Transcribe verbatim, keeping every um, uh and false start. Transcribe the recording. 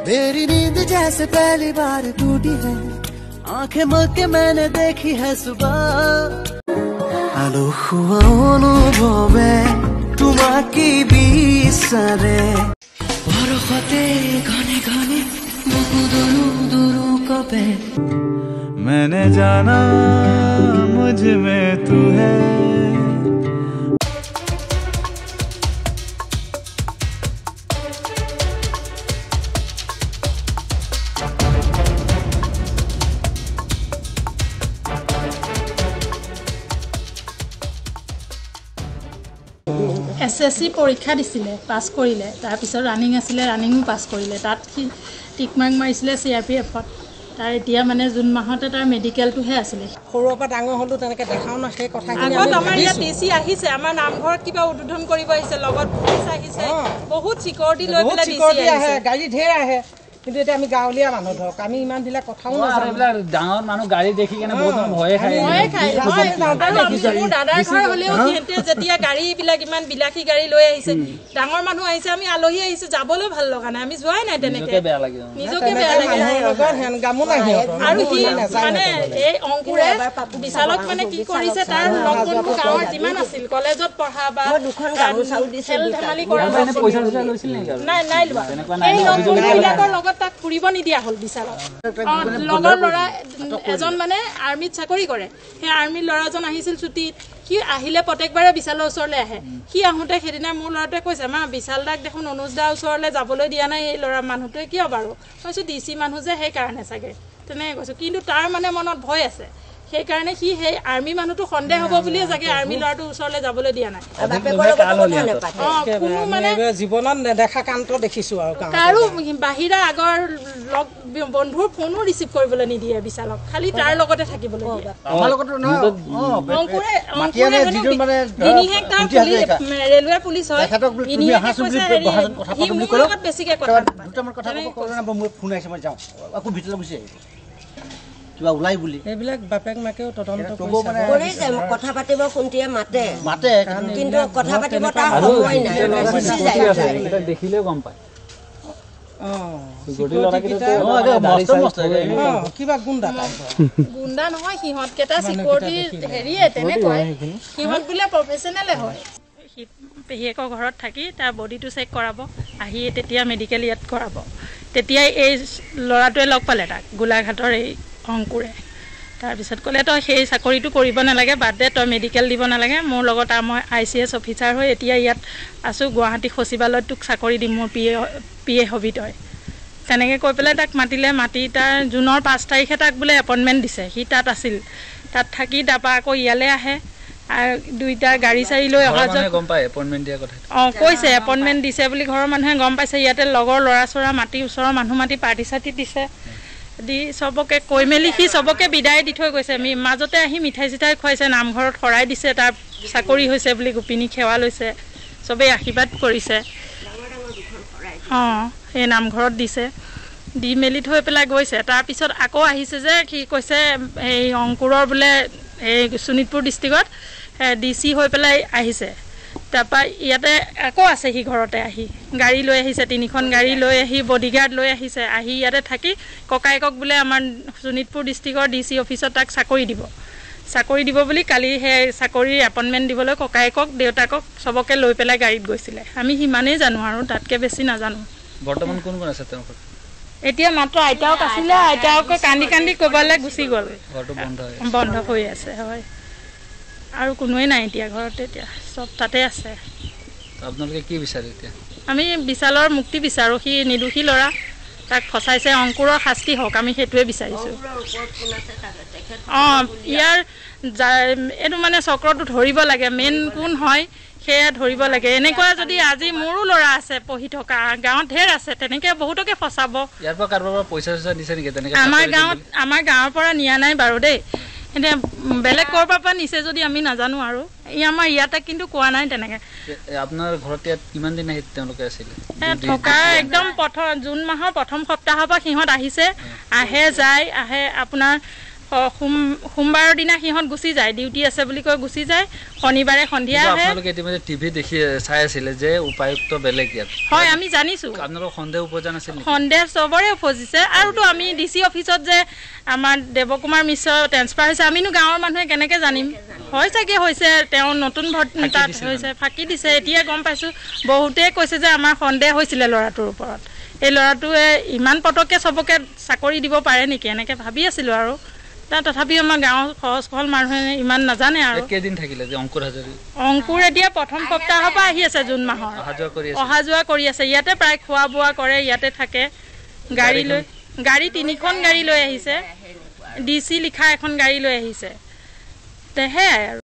मेरी नींद जैसे पहली बार टूटी है आंखें मल के मैंने देखी है सुबह आलो हुआ অনুভবে তোমাকে বিচাৰে বৰষতে ঘনে ঘনে মুকু দুৰু দুৰু কবে मैंने जाना मुझ में तू है एस एस सी परीक्षा दिছিলে পাস কৰিলে তাৰ পিছত ৰানিং আছিলে ৰানিংও পাস কৰিলে তাত কি টিক মাৰ্ক মাৰিছিলে সি আৰ পি এফত তাৰ এতিয়া মানে জুন মাহতে তাৰ মেডিকেলটোহে আছিলে সৰুৰ পৰা ডাঙৰ হলো তেনেকৈ দেখাও না সেই কথাখিনি আগত আমাৰ ইয়াত টিচি আহিছে আমাৰ নামঘৰত কিবা উদ্বোধন কৰিব আহিছে লগত পুলিচ আহিছে বহুত সিকিউৰিটি লৈ পেলাই টিচি আহে গাড়ী ঢেৰ আহে কিন্তু এটা আমি গাঁৱলীয়া মানুহ ধৰক আমি ইমান দিলে কথাও নাজানো এইবিলাক ডাঙৰ মানুহ গাড়ী দেখি কেনে বহুত ভয় খায় ভয় খায় মোৰ দাদাৰ ঘৰ হ'লেও সিহঁতে যেতিয়া গাড়ীবিলাক ইমান বিলাসী গাড়ী লৈ আহিছে ডাঙৰ মানুহ আহিছে আমি আলহী আহিছে যাবলৈ ভাল লগা নাই আমি যোৱাই নাই তেনেকৈ বেয়া লাগে নিজকে বেয়া লাগে আৰু সি মানে এই অংকুৰে বিশালক মানে কি কৰিছে তাৰ লগ বন্ধু গাঁৱৰ যিমান আছিল কলেজত পঢ়া বা খেল ধেমালি কৰা নাই নাই লোৱা এই লগ বন্ধুবিলাকৰ লগত তাক ফুৰিব নিদিয়া হ'ল বিশালক লগৰ ল'ৰা এজন মানে আৰ্মিত চাকৰি কৰে সেই আৰ্মিৰ ল'ৰাজন আহিছিল ছুটীত সি আহিলে প্ৰত্যেকবাৰে বিশালৰ ওচৰলৈ আহে সি আহোঁতে সেইদিনা মোৰ ল'ৰাটোৱে কৈছে মা বিশাল দাক দেখোন অনুজ দাৰ ওচৰলৈ যাবলৈ দিয়া নাই এই ল'ৰা মানুহটোৱে কিয় বাৰু কৈছোঁ ডি চি মানুহ যে সেইকাৰণে চাগে তেনেকৈ কৈছোঁ কিন্তু তাৰ মানে মনত ভয় আছে সেইকাৰণে সি সেই আৰ্মি মানুহটো সন্দেহ হ'ব বুলিয়ে চাগে আৰ্মি ল'ৰাটোৰ ওচৰলৈ যাবলৈ দিয়া নাই কোনো মানে জীৱনত নেদেখা কাণ্ড দেখিছোঁ আৰু কাৰো বাহিৰা আগৰ লগ বন্ধুৰ ফোনো ৰিচিভ কৰিবলৈ নিদিয়ে বিশালক খালি তাৰ লগতে থাকিবলৈ দিয়ে অংকুৰে ভিনিহেক তাৰ ৰেলৱে পুলিচ হয় সি মোৰ লগত বেছিকৈ কথা ওলাই বুলি এইবিলাক বাপেক মাকেও তদন্ত কৰিছে কথা পাতিব কোনটিয়ে মাতে মাতে কিন্তু কথা পাতিব তাৰ সময় নাই গুচি যায় এটা দেখিলে গম পায় কিবা গুণ্ডা গুণ্ডা নহয় সিহঁতকেইটা চিকিউৰিটি হেৰিয়ে তেনেকৈ সিহঁত বোলে প্ৰফেচনেলে হয় পেহীয়েকৰ ঘৰত থাকি তাৰ বডিটো চেক কৰাব আহি তেতিয়া মেডিকেল ইয়াত কৰাব তেতিয়াই এই ল'ৰাটোৱে লগ পালে তাক গোলাঘাটৰ এই অংকুৰে তাৰপিছত ক'লে তই সেই চাকৰিটো কৰিব নালাগে বাদ দে তই মেডিকেল দিব নালাগে মোৰ লগত মই আই চি এছ অফিচাৰ হৈ এতিয়া ইয়াত আছোঁ গুৱাহাটী সচিবালয়ত তোক চাকৰি দিম মোৰ পি এ পি এ হবি তই তেনেকৈ কৈ পেলাই তাক মাতিলে মাতি তাৰ জুনৰ পাঁচ তাৰিখে তাক বোলে এপইণ্টমেণ্ট দিছে সি তাত আছিল তাত থাকি তাৰপৰা আকৌ ইয়ালৈ আহে আৰু দুইটা গাড়ী চাৰি লৈ অহা যোৱা গম পায় এপইণ্টমেণ্ট দিয়া কথা অঁ কৈছে এপইণ্টমেণ্ট দিছে বুলি ঘৰৰ মানুহে গম পাইছে ইয়াতে লগৰ ল'ৰা চৰা মাতি ওচৰৰ মানুহ মাতি পাৰ্টি চাৰ্টি দিছে দি চবকে কৈ মেলি সি চবকে বিদায় দি থৈ গৈছে আমি মাজতে আহি মিঠাই চিঠাই খুৱাইছে নামঘৰত শৰাই দিছে তাৰ চাকৰি হৈছে বুলি গোপিনী সেৱা লৈছে চবেই আশীৰ্বাদ কৰিছে অঁ সেই নামঘৰত দিছে দি মেলি থৈ পেলাই গৈছে তাৰপিছত আকৌ আহিছে যে সি কৈছে এই অংকুৰৰ বোলে এই শোণিতপুৰ ডিষ্ট্ৰিক্টত ডি চি হৈ পেলাই আহিছে তাৰপৰা ইয়াতে আকৌ আছে সি ঘৰতে আহি গাড়ী লৈ আহিছে তিনিখন গাড়ী লৈ আহি বডিগাৰ্ড লৈ আহিছে আহি ইয়াতে থাকি ককায়েকক বোলে আমাৰ শোণিতপুৰ ডিষ্ট্ৰিক্টৰ ডি চি অফিচত তাক চাকৰি দিব চাকৰি দিব বুলি কালি সেই চাকৰিৰ এপইণ্টমেণ্ট দিবলৈ ককায়েকক দেউতাকক চবকে লৈ পেলাই গাড়ীত গৈছিলে আমি সিমানেই জানো আৰু তাতকৈ বেছি নাজানো বৰ্তমান কোন কোন আছে তেওঁলোকৰ এতিয়া মাত্ৰ আইতাওক আছিলে আইতাকে কান্দি কান্দি ক'ৰবালৈ গুচি গ'ল ঘৰটো বন্ধ বন্ধ হৈ আছে হয় আৰু কোনোৱে নাই এতিয়া ঘৰতে এতিয়া চব তাতে আছে আপোনালোকে কি বিচাৰে এতিয়া আমি বিশালৰ মুক্তি বিচাৰোঁ সি নিৰ্দোষী ল'ৰা তাক ফচাইছে অংকুৰৰ শাস্তি হওক আমি সেইটোৱে বিচাৰিছোঁ অঁ ইয়াৰ এইটো মানে চক্ৰটো ধৰিব লাগে মেইন কোন হয় সেয়া ধৰিব লাগে এনেকুৱা যদি আজি মোৰো ল'ৰা আছে পঢ়ি থকা গাঁৱত ঢেৰ আছে তেনেকৈ বহুতকে ফচাব ইয়াৰ পৰা কাৰোবাৰ পৰা পইচা চইচা দিছে নেকি তেনেকৈ আমাৰ গাঁৱত আমাৰ গাঁৱৰ পৰা নিয়া নাই বাৰু দেই এতিয়া বেলেগ ক'ৰবাৰ পৰা নিছে যদি আমি নাজানো আৰু ই আমাৰ ইয়াতে কিন্তু কোৱা নাই তেনেকৈ আপোনাৰ ঘৰত ইয়াত কিমান দিন আহি তেওঁলোকে আছিলে থকা একদম প্ৰথম জুন মাহৰ প্ৰথম সপ্তাহৰ পৰা সিহঁত আহিছে আহে যায় আহে আপোনাৰ সোমবাৰৰ দিনা সিহঁত গুচি যায়, ডিউটি আছে বুলি কৈ গুচি যায়, শনিবাৰে সন্ধিয়া আহে। আপোনালোকে ইতিমধ্যে টিভি দেখি চাই আছিলে যে উপায়ুক্ত বেলেগ ইয়াত? হয়, আমি জানিছোঁ। আপোনালোকৰ সন্দেহ উপজা নাছিল? সন্দেহ চবৰে উপজিছে। আৰুতো আমি ডি চি অফিচত যে আমাৰ দেৱকুমাৰ মিশ্ৰ ট্ৰেন্সফাৰ হৈছে, আমিনো গাঁৱৰ মানুহে কেনেকৈ জানিম? হয় চাগে হৈছে, তেওঁ নতুন ভৰ্তি তাত হৈছে, ফাঁকি দিছে। এতিয়া গম পাইছোঁ, বহুতেই কৈছে যে আমাৰ সন্দেহ হৈছিলে ল'ৰাটোৰ ওপৰত। এই ল'ৰাটোৱে ইমান পটককৈ চবকে চাকৰি দিব পাৰে নেকি এনেকৈ ভাবি আছিলোঁ আৰু। তথাপিও আমাৰ গাঁৱৰ সহজ সৰল মানুহে ইমান নাজানে আৰু। কেইদিন থাকিলে যে অংকুৰ হাজৰি? অংকুৰ এতিয়া প্ৰথম সপ্তাহৰ পৰা আহি আছে, জুন মাহৰ অহা যোৱা কৰি আছে। ইয়াতে প্ৰায় খোৱা বোৱা কৰে, ইয়াতে থাকে। গাড়ী লৈ গাড়ী তিনিখন গাড়ী লৈ আহিছে, ডি চি লিখা এখন গাড়ী লৈ আহিছে। সেয়াই আৰু।